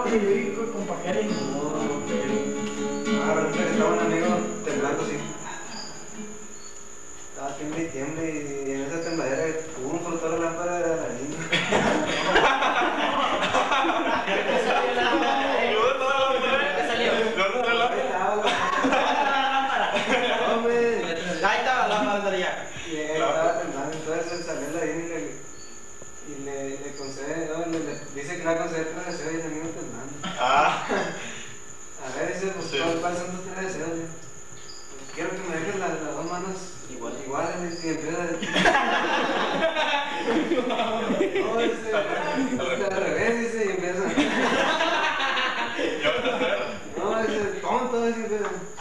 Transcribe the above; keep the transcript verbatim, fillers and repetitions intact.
Oye, yo vi con, con paquetes y no, Ah, resulta que estaba un amigo temblando así. Estaba tiemble y tiemble y en esa tembladera pum, frotó la lámpara de la niña. Hombre, Ahí estaba la lámpara ya. y ahí estaba temblando, entonces salió la niña y le, y le, le concede, no, le, le dice que le va a conceder tres deseos y el amigo temblando. Ah, A ver, dice, pues, sí. ¿cuáles son tus tres deseos? Pues, quiero que me dejes las, las dos manos Igual. iguales y empieza no, dice, al revés, dice, y empieza. yo me tercero. No, dice, tonto, dice, empieza.